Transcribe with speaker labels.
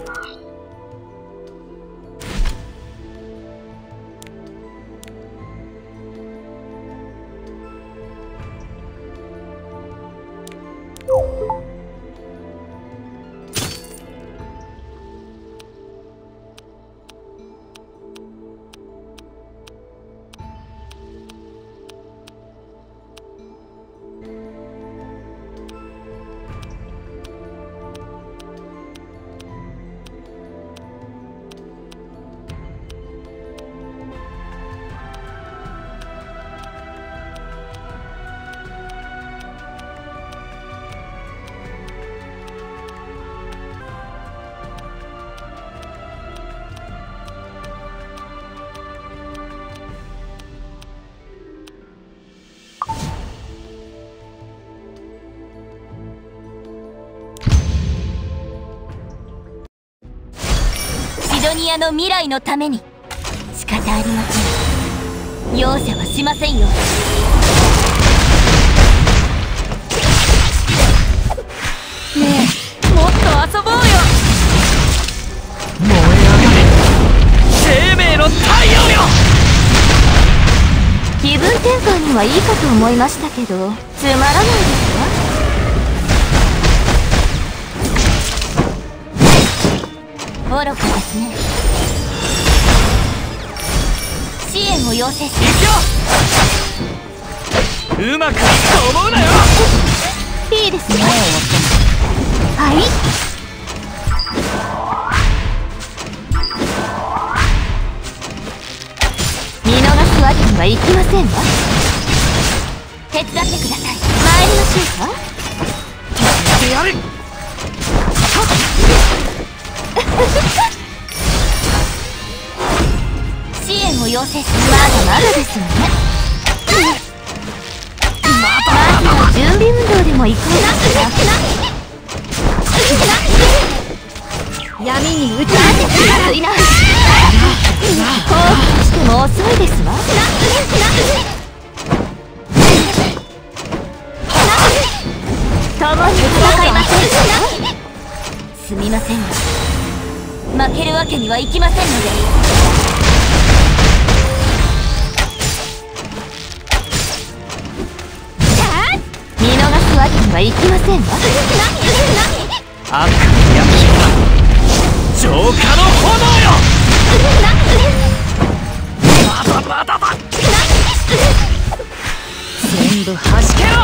Speaker 1: シドニアの未来のために仕方ありません。容赦はしませんよ。ねえ、もっと遊ぼうよ。
Speaker 2: 燃え上がれ生命の太陽よ。
Speaker 1: 気分転換にはいいかと思いましたけど、つまらないですわ。愚かですね。支援を要請します。
Speaker 2: 行くよ。うまくいくと思うなよ。
Speaker 1: いいですね。はい。見逃すわけにはいきませんわ。手伝ってください。参りましょうか。
Speaker 2: 止めてやる。
Speaker 1: 支援を要請します。まだまだですよね。まずは準備運動でも行こうかな。闇に打ち勝てきついな。放棄しても遅いですわ。共に戦いませんか。すみませんが負けるわけにはいきませんので。見逃すわけにはいきませんわ。
Speaker 2: 悪の焼きは浄化の炎よ。まだまだだ。全部はじけろ。